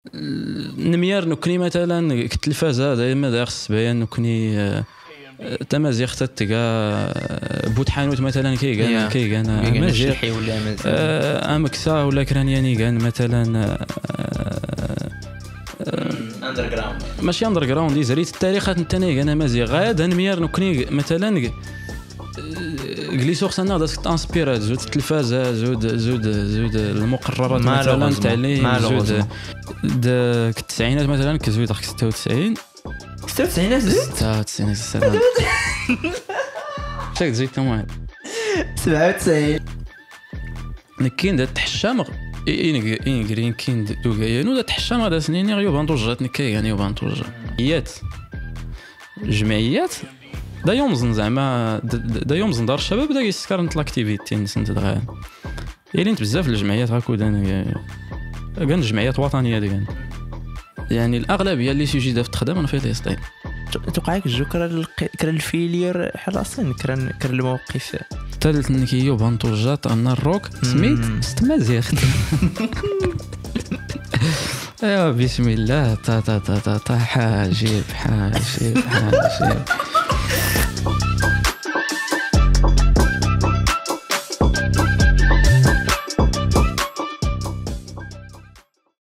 نميار نكني مثلا التلفازه دائما داير السبايان نكني تمازيغ تتقى بوت حانوت مثلا كيغان مازيغ ولا امكسا ولا كرانياني كان مثلا اندر جراوند ماشي اندر جراوند زريت التاريخات نتاني انا مازيغ غادا نميار نكني مثلا جليسوغ سنة داك تانسبيرات زود التلفازه زود المقررات مثلا التعليم زود التسعينات مثلا كزويد 96 96 شاك زيد كمان 97 نكين دات تحشام إنجرين كين دوغايانو دات تحشام هذا سنين غيوب انطوجات نكاي يعني يوب انطوجات جمعيات دا يومزن زعما دا يومزن دار الشباب دا يسكرنت لاكتيفيتي نسنت دغيا يلينت بزاف الجمعيات هاكو كان جمعيات وطنيه ديال يعني الاغلبيه اللي سيجي دا في تخدم في فلسطين توقعك جو كرا الفيلير حراسن كرا الموقف ثالث نكيو بانطوجات ان الروك سميت ستمازيغ ايوا بسم الله تا تا تا تا حاجب